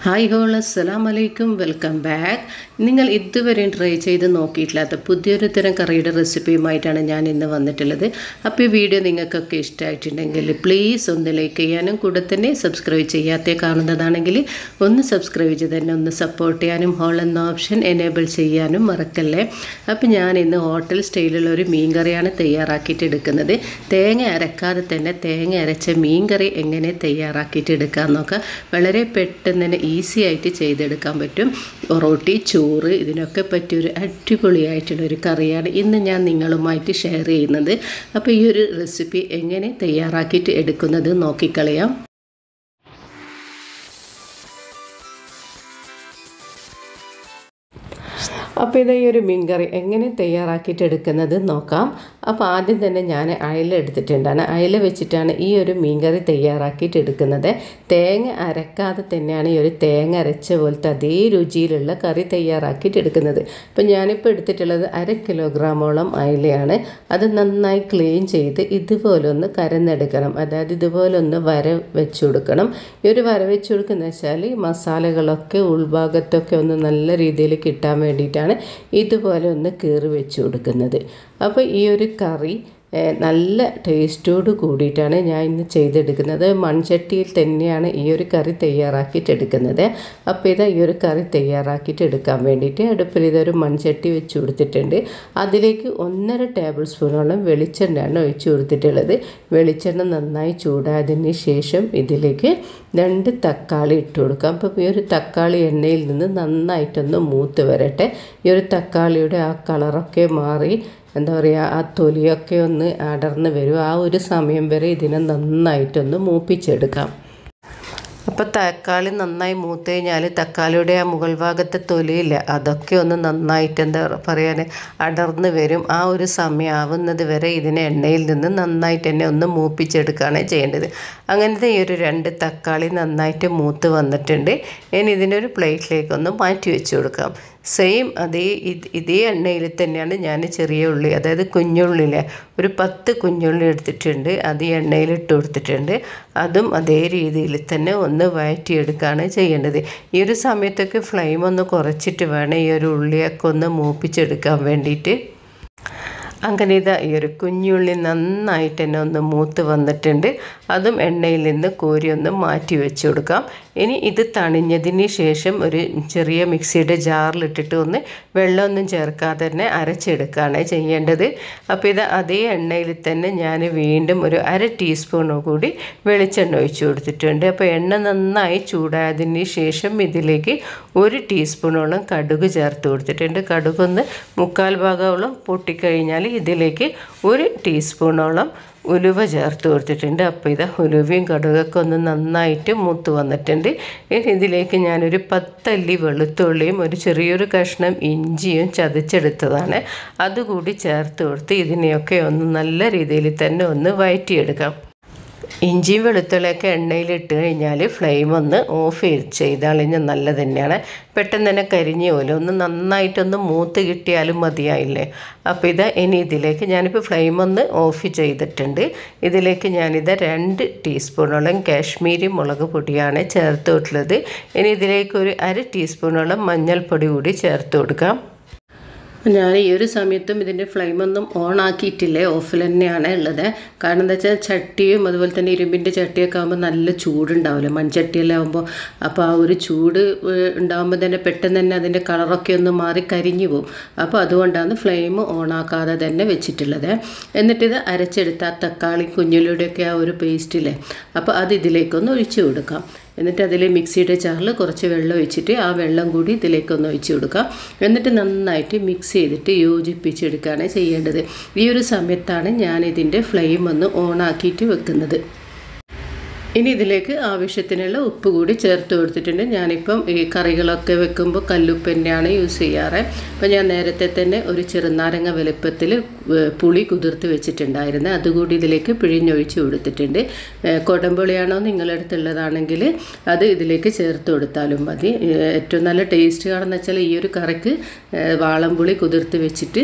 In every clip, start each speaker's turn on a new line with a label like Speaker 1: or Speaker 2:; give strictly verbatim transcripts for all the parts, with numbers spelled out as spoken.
Speaker 1: Hi whole അസ്സലാമു അലൈക്കും welcome back. നിങ്ങൾ ഇതുവരെയും ട്രൈ ചെയ്ത് നോക്കിയിട്ടില്ലാത്ത പുതിയൊരു തരം കറിയുടെ റെസിപ്പിയുമായിട്ടാണ് ഞാൻ ഇന്ന് വന്നിട്ടുള്ളത്. അപ്പോൾ ഈ വീഡിയോ നിങ്ങൾക്കൊക്കെ ഇഷ്ടമായിട്ടുണ്ടെങ്കിൽ പ്ലീസ് ഒന്ന് ലൈക്ക് ചെയ്യാനും കൂടെ തന്നെ സബ്സ്ക്രൈബ് ചെയ്യാത്ത കാണുന്നതാണെങ്കിൽ ഒന്ന് സബ്സ്ക്രൈബ് ചെയ്ത് തന്നെ ഒന്ന് സപ്പോർട്ട് ചെയ്യാനും ഹോൾ എന്ന ഓപ്ഷൻ എനേബിൾ ചെയ്യാനും മറക്കല്ലേ. അപ്പോൾ ഞാൻ ഇന്ന് ഹോട്ടൽ സ്റ്റൈലുള്ള ഒരു മീൻ കറിയാണ് തയ്യാറാക്കിയിട്ട് എടുക്കുന്നത്. തേങ്ങ അരക്കാതെ തന്നെ തേങ്ങ അരച്ച മീൻ കറി എങ്ങനെ തയ്യാറാക്കിയിട്ട് എടുക്കാൻ നോക്കാം. വളരെ പെട്ടെന്ന് തന്നെ ഈസി ആയിട്ട് ചെയ്തെടുക്കാൻ പറ്റും. റൊട്ടി, ചോറ് ഇതിനൊക്കെ പറ്റിയൊരു അടിപൊളിയായിട്ടുള്ളൊരു കറിയാണ് ഇന്ന് ഞാൻ നിങ്ങളുമായിട്ട് ഷെയർ ചെയ്യുന്നത്. അപ്പോൾ ഈ ഒരു റെസിപ്പി എങ്ങനെ തയ്യാറാക്കിയിട്ട് എടുക്കുന്നത് നോക്കിക്കളയാം. അപ്പോൾ ഇത് ഈ ഒരു മീൻ കറി എങ്ങനെ തയ്യാറാക്കിയിട്ട് എടുക്കുന്നത് നോക്കാം. അപ്പോൾ ആദ്യം തന്നെ ഞാൻ അയല എടുത്തിട്ടുണ്ടാണ്. അയല വെച്ചിട്ടാണ് ഈ ഒരു മീൻ കറി തയ്യാറാക്കിയിട്ട് എടുക്കുന്നത്. തേങ്ങ അരക്കാതെ തന്നെയാണ് ഈ ഒരു തേങ്ങ അരച്ച പോലത്തെ അതേ രുചിയിലുള്ള കറി തയ്യാറാക്കിയിട്ട് എടുക്കുന്നത്. അപ്പോൾ ഞാനിപ്പോൾ എടുത്തിട്ടുള്ളത് അര കിലോഗ്രാമോളം അയലയാണ്. അത് നന്നായി ക്ലീൻ ചെയ്ത് ഇതുപോലെ ഒന്ന് കരന്നെടുക്കണം. അതായത് ഇതുപോലെ ഒന്ന് വര വെച്ച് കൊടുക്കണം. ഈ ഒരു വര വെച്ച് കൊടുക്കുന്ന വെച്ചാൽ മസാലകളൊക്കെ ഉൾഭാഗത്തൊക്കെ ഒന്ന് നല്ല രീതിയിൽ കിട്ടാൻ വേണ്ടിയിട്ടാണ് ഇതുപോലെ ഒന്ന് കീറി വെച്ച് കൊടുക്കുന്നത്. അപ്പോൾ ഈ ഒരു കറി നല്ല ടേസ്റ്റോട് കൂടിയിട്ടാണ് ഞാൻ ഇന്ന് ചെയ്തെടുക്കുന്നത്. മൺചട്ടിയിൽ തന്നെയാണ് ഈ ഒരു കറി തയ്യാറാക്കിയിട്ട് എടുക്കുന്നത്. അപ്പോൾ ഇതാ ഈ ഒരു കറി തയ്യാറാക്കിയിട്ട് എടുക്കാൻ വേണ്ടിയിട്ട് അടുപ്പിൽ ഇതൊരു മൺചട്ടി വെച്ച് കൊടുത്തിട്ടുണ്ട്. അതിലേക്ക് ഒന്നര ടേബിൾ സ്പൂണോളം വെളിച്ചെണ്ണയാണ് ഒഴിച്ച് കൊടുത്തിട്ടുള്ളത്. വെളിച്ചെണ്ണ നന്നായി ചൂടായതിന് ശേഷം ഇതിലേക്ക് രണ്ട് തക്കാളി ഇട്ട് കൊടുക്കാം. അപ്പോൾ ഈ ഒരു തക്കാളി എണ്ണയിൽ നിന്ന് നന്നായിട്ടൊന്ന് മൂത്ത് വരട്ടെ. ഈ ഒരു തക്കാളിയുടെ ആ കളറൊക്കെ മാറി എന്താ പറയുക, ആ തൊലിയൊക്കെ ഒന്ന് അടർന്ന് വരും. ആ ഒരു സമയം വരെ ഇതിനെ നന്നായിട്ടൊന്ന് മൂപ്പിച്ചെടുക്കാം. അപ്പോൾ തക്കാളി നന്നായി മൂത്ത് കഴിഞ്ഞാൽ തക്കാളിയുടെ ആ മുകൾ ഭാഗത്തെ തൊലിയില്ല, അതൊക്കെ ഒന്ന് നന്നായിട്ട് എന്താ പറയാൻ അടർന്ന് വരും. ആ ഒരു സമയം ആവുന്നത് വരെ ഇതിനെ എണ്ണയിൽ നിന്ന് നന്നായിട്ട് തന്നെ ഒന്ന് മൂപ്പിച്ചെടുക്കുകയാണ് ചെയ്യേണ്ടത്. അങ്ങനത്തെ ഈ ഒരു രണ്ട് തക്കാളി നന്നായിട്ട് മൂത്ത് വന്നിട്ടുണ്ട്. ഇനി ഇതിനൊരു പ്ലേറ്റിലേക്കൊന്ന് മാറ്റി വെച്ച് കൊടുക്കാം. സെയിം അതേ ഇതേ എണ്ണയിൽ തന്നെയാണ് ഞാൻ ചെറിയ ഉള്ളി, അതായത് കുഞ്ഞുള്ളിലെ ഒരു പത്ത് കുഞ്ഞുള്ളി എടുത്തിട്ടുണ്ട്. അത് ഈ എണ്ണയിൽ ഇട്ട് കൊടുത്തിട്ടുണ്ട്. അതും അതേ രീതിയിൽ തന്നെ ഒന്ന് വഴറ്റിയെടുക്കുകയാണ് ചെയ്യേണ്ടത്. ഈ ഒരു സമയത്തൊക്കെ ഫ്ലെയിം ഒന്ന് കുറച്ചിട്ട് വേണം ഈ ഒരു ഉള്ളിയൊക്കെ ഒന്ന് മൂപ്പിച്ചെടുക്കാൻ വേണ്ടിയിട്ട്. അങ്ങനെ ഇതാ ഈ ഒരു കുഞ്ഞുള്ളി നന്നായിട്ട് തന്നെ ഒന്ന് മൂത്ത് വന്നിട്ടുണ്ട്. അതും എണ്ണയിൽ നിന്ന് കോരി ഒന്ന് മാറ്റി വെച്ച് കൊടുക്കാം. ഇനി ഇത് തണിഞ്ഞതിന് ശേഷം ഒരു ചെറിയ മിക്സിയുടെ ജാറിലിട്ടിട്ട് ഒന്ന് വെള്ളമൊന്നും ചേർക്കാതെ തന്നെ അരച്ചെടുക്കുകയാണ് ചെയ്യേണ്ടത്. അപ്പോൾ ഇത് അതേ എണ്ണയിൽ തന്നെ ഞാൻ വീണ്ടും ഒരു അര ടീസ്പൂണോ കൂടി വെളിച്ചെണ്ണ ഒഴിച്ച് കൊടുത്തിട്ടുണ്ട്. അപ്പോൾ എണ്ണ നന്നായി ചൂടായതിന് ശേഷം ഇതിലേക്ക് ഒരു ടീസ്പൂണോളം കടുക് ചേർത്ത് കൊടുത്തിട്ടുണ്ട്. കടുകൊന്ന് മുക്കാൽ ഭാഗത്തോളം പൊട്ടിക്കഴിഞ്ഞാൽ ഇതിലേക്ക് ഒരു ടീസ്പൂണോളം ഉലുവ ചേർത്ത് കൊടുത്തിട്ടുണ്ട്. അപ്പോൾ ഇത് ഉലുവയും കടുകൊക്കെ ഒന്ന് നന്നായിട്ട് മൂത്ത് വന്നിട്ടുണ്ട്. ഇനി ഇതിലേക്ക് ഞാനൊരു പത്തല്ലി വെളുത്തുള്ളിയും ഒരു ചെറിയൊരു കഷ്ണം ഇഞ്ചിയും ചതച്ചെടുത്തതാണ് അതുകൂടി ചേർത്ത് കൊടുത്ത് ഇതിനെയൊക്കെ ഒന്ന് നല്ല രീതിയിൽ തന്നെ ഒന്ന് വഴറ്റിയെടുക്കാം. ഇഞ്ചിയും വെളുത്തുള്ളിയൊക്കെ എണ്ണയിലിട്ട് കഴിഞ്ഞാൽ ഫ്ലെയിം ഒന്ന് ഓഫ് ചെയ്താൽ കഴിഞ്ഞാൽ നല്ലത് തന്നെയാണ്. പെട്ടെന്ന് തന്നെ കരിഞ്ഞു പോലും ഒന്ന് നന്നായിട്ടൊന്ന് മൂത്ത് കിട്ടിയാലും മതിയായില്ലേ. അപ്പോൾ ഇത് ഇനി ഇതിലേക്ക് ഞാനിപ്പോൾ ഫ്ലെയിം ഒന്ന് ഓഫ് ചെയ്തിട്ടുണ്ട്. ഇതിലേക്ക് ഞാനിത് രണ്ട് ടീസ്പൂണോളം കാശ്മീരി മുളക് പൊടിയാണ് ചേർത്ത് കൊടുത്തത്. ഇനി ഇതിലേക്ക് ഒരു അര ടീസ്പൂണോളം മഞ്ഞൾപ്പൊടി കൂടി ചേർത്ത് കൊടുക്കാം. ഞാൻ ഈ ഒരു സമയത്തും ഇതിൻ്റെ ഫ്ലെയിമൊന്നും ഓൺ ആക്കിയിട്ടില്ലേ, ഓഫിൽ തന്നെയാണ് ഉള്ളത്. കാരണം എന്താ വെച്ചാൽ ചട്ടിയും അതുപോലെ തന്നെ ഇരുമ്പിൻ്റെ ചട്ടിയൊക്കെ ആകുമ്പോൾ നല്ല ചൂടുണ്ടാവില്ല, മൺചട്ടിയെല്ലാം ആകുമ്പോൾ. അപ്പോൾ ആ ഒരു ചൂട് ഉണ്ടാകുമ്പോൾ തന്നെ പെട്ടെന്ന് തന്നെ അതിൻ്റെ കളറൊക്കെ ഒന്ന് മാറി കരിഞ്ഞു പോകും. അപ്പോൾ അതുകൊണ്ടാണ് ഫ്ലെയിം ഓൺ ആക്കാതെ തന്നെ വെച്ചിട്ടുള്ളത്. എന്നിട്ടിത് അരച്ചെടുത്ത തക്കാളി കുഞ്ഞുള്ളിയുടെയൊക്കെ ആ ഒരു പേസ്റ്റില്ലേ, അപ്പോൾ അത് ഇതിലേക്കൊന്ന് ഒഴിച്ചു കൊടുക്കാം. എന്നിട്ട് അതിൽ മിക്സിയുടെ ജാറിൽ കുറച്ച് വെള്ളം ഒഴിച്ചിട്ട് ആ വെള്ളം കൂടി ഇതിലേക്കൊന്ന് ഒഴിച്ച് കൊടുക്കാം. എന്നിട്ട് നന്നായിട്ട് മിക്സ് ചെയ്തിട്ട് യോജിപ്പിച്ചെടുക്കുകയാണ് ചെയ്യേണ്ടത്. ഈ ഒരു സമയത്താണ് ഞാനിതിൻ്റെ ഫ്ലെയിം ഒന്ന് ഓൺ ആക്കിയിട്ട് വെക്കുന്നത്. ഇനി ഇതിലേക്ക് ആവശ്യത്തിനുള്ള ഉപ്പ് കൂടി ചേർത്ത് കൊടുത്തിട്ടുണ്ട്. ഞാനിപ്പം ഈ കറികളൊക്കെ വെക്കുമ്പോൾ കല്ലുപ്പ് തന്നെയാണ് യൂസ് ചെയ്യാറ്. അപ്പോൾ ഞാൻ നേരത്തെ തന്നെ ഒരു ചെറുനാരങ്ങ വലുപ്പത്തിൽ പുളി കുതിർത്ത് വെച്ചിട്ടുണ്ടായിരുന്നു. അതുകൂടി ഇതിലേക്ക് പിഴിഞ്ഞൊഴിച്ച് കൊടുത്തിട്ടുണ്ട്. കൊടംപുളിയാണോ നിങ്ങളടുത്തുള്ളതാണെങ്കിൽ അത് ഇതിലേക്ക് ചേർത്ത് കൊടുത്താലും മതി. ഏറ്റവും നല്ല ടേസ്റ്റ് കാണുന്ന വെച്ചാൽ ഈ ഒരു കറിക്ക് വാളംപുളി കുതിർത്ത് വെച്ചിട്ട്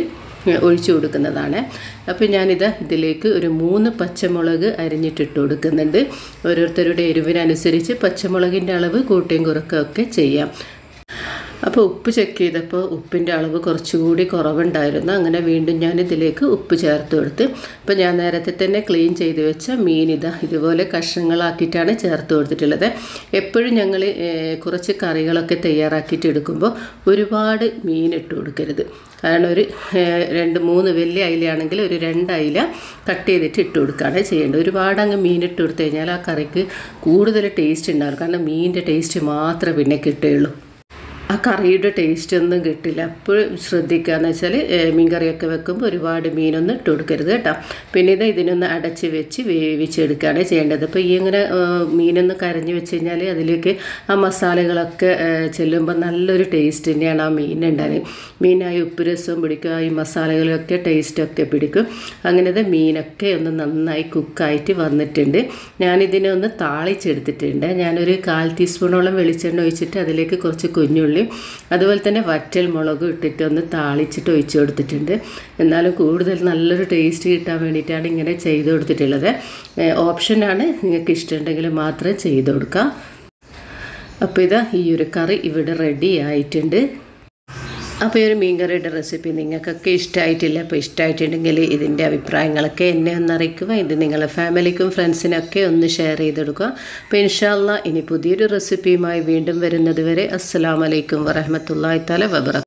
Speaker 1: ഒഴിച്ചു കൊടുക്കുന്നതാണ്. അപ്പോൾ ഞാനിത് ഇതിലേക്ക് ഒരു മൂന്ന് പച്ചമുളക് അരിഞ്ഞിട്ടിട്ട് കൊടുക്കുന്നുണ്ട്. ഓരോരുത്തരുടെ എരിവിനനുസരിച്ച് പച്ചമുളകിൻ്റെ അളവ് കൂട്ടുകയും കുറയ്ക്കുകയൊക്കെ ചെയ്യാം. അപ്പോൾ ഉപ്പ് ചെക്ക് ചെയ്തപ്പോൾ ഉപ്പിൻ്റെ അളവ് കുറച്ചുകൂടി കുറവുണ്ടായിരുന്നു. അങ്ങനെ വീണ്ടും ഞാൻ ഇതിലേക്ക് ഉപ്പ് ചേർത്ത് കൊടുത്ത് അപ്പോൾ ഞാൻ നേരത്തെ തന്നെ ക്ലീൻ ചെയ്ത് വെച്ച മീൻ ഇതാ ഇതുപോലെ കഷ്ണങ്ങളാക്കിയിട്ടാണ് ചേർത്ത് കൊടുത്തിട്ടുള്ളത്. എപ്പോഴും ഞങ്ങൾ കുറച്ച് കറികളൊക്കെ തയ്യാറാക്കിയിട്ട് എടുക്കുമ്പോൾ ഒരുപാട് മീൻ ഇട്ട് കൊടുക്കരുത്. കാരണം ഒരു രണ്ട് മൂന്ന് വലിയ അയിലയാണെങ്കിൽ ഒരു രണ്ട് അയില കട്ട് ചെയ്തിട്ട് ഇട്ട് കൊടുക്കുകയാണ് ചെയ്യേണ്ടത്. ഒരുപാട് അങ്ങ് മീൻ ഇട്ട് കൊടുത്തു കഴിഞ്ഞാൽ ആ കറിക്ക് കൂടുതൽ ടേസ്റ്റ് ഉണ്ടാകും. കാരണം മീനിൻ്റെ ടേസ്റ്റ് മാത്രമേ പിന്നെ കിട്ടുകയുള്ളൂ, ആ കറിയുടെ ടേസ്റ്റ് ഒന്നും കിട്ടില്ല. അപ്പോഴും ശ്രദ്ധിക്കുക എന്ന് വെച്ചാൽ മീൻ കറിയൊക്കെ വെക്കുമ്പോൾ ഒരുപാട് മീനൊന്നും ഇട്ട് കൊടുക്കരുത് കേട്ടോ. പിന്നെ ഇത് ഇതിനൊന്ന് അടച്ച് വെച്ച് വേവിച്ചെടുക്കുകയാണ് ചെയ്യേണ്ടത്. അപ്പോൾ ഈ ഇങ്ങനെ മീനൊന്ന് കരഞ്ഞ് വെച്ച് കഴിഞ്ഞാൽ അതിലേക്ക് ആ മസാലകളൊക്കെ ചെല്ലുമ്പോൾ നല്ലൊരു ടേസ്റ്റ് തന്നെയാണ് ആ മീനുണ്ടാകുന്നത്. മീനായി ഉപ്പ് രസവും പിടിക്കും, ഈ മസാലകളൊക്കെ ടേസ്റ്റൊക്കെ പിടിക്കും. അങ്ങനത്തെ മീനൊക്കെ ഒന്ന് നന്നായി കുക്കായിട്ട് വന്നിട്ടുണ്ട്. ഞാനിതിനെ ഒന്ന് താളിച്ചെടുത്തിട്ടുണ്ട്. ഞാനൊരു കാൽ ടീസ്പൂണോളം വെളിച്ചെണ്ണ ഒഴിച്ചിട്ട് അതിലേക്ക് കുറച്ച് കുഞ്ഞുള്ളി അതുപോലെ തന്നെ വറ്റൽ മുളകും ഇട്ടിട്ട് ഒന്ന് താളിച്ചിട്ട് ഒഴിച്ചു കൊടുത്തിട്ടുണ്ട്. എന്നാലും കൂടുതൽ നല്ലൊരു ടേസ്റ്റ് കിട്ടാൻ വേണ്ടിയിട്ടാണ് ഇങ്ങനെ ചെയ്ത് കൊടുത്തിട്ടുള്ളത്. ഓപ്ഷനാണ്, നിങ്ങൾക്ക് ഇഷ്ടമുണ്ടെങ്കിൽ മാത്രം ചെയ്ത് കൊടുക്കാം. അപ്പോൾ ഇതാ ഈ ഒരു കറി ഇവിടെ റെഡി ആയിട്ടുണ്ട്. അപ്പോൾ ഈ ഒരു മീൻകറിയുടെ റെസിപ്പി നിങ്ങൾക്കൊക്കെ ഇഷ്ടമായിട്ടില്ല. അപ്പോൾ ഇഷ്ടമായിട്ടുണ്ടെങ്കിൽ ഇതിൻ്റെ അഭിപ്രായങ്ങളൊക്കെ എന്നെ ഒന്ന് അറിയിക്കുക. ഇത് നിങ്ങളുടെ ഫാമിലിക്കും ഫ്രണ്ട്സിനൊക്കെ ഒന്ന് ഷെയർ ചെയ്തെടുക്കുക. അപ്പോൾ ഇൻഷാ അല്ലാഹ് ഇനി പുതിയൊരു റെസിപ്പിയുമായി വീണ്ടും വരുന്നത് വരെ അസ്സലാമു അലൈക്കും വറഹ്മത്തുള്ളാഹി തആല വബറകാതുഹു.